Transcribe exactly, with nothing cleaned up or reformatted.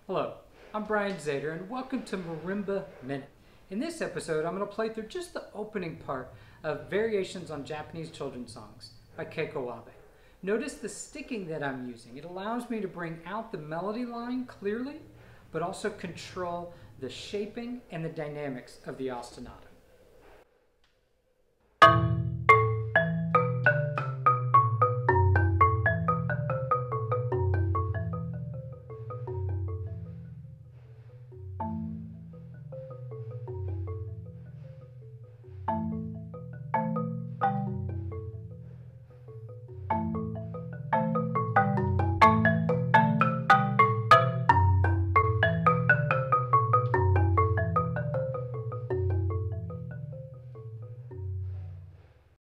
Hello, I'm Brian Zader and welcome to Marimba Minute. In this episode, I'm going to play through just the opening part of Variations on Japanese Children's Songs by Keiko. Notice the sticking that I'm using. It allows me to bring out the melody line clearly, but also control the shaping and the dynamics of the ostinato.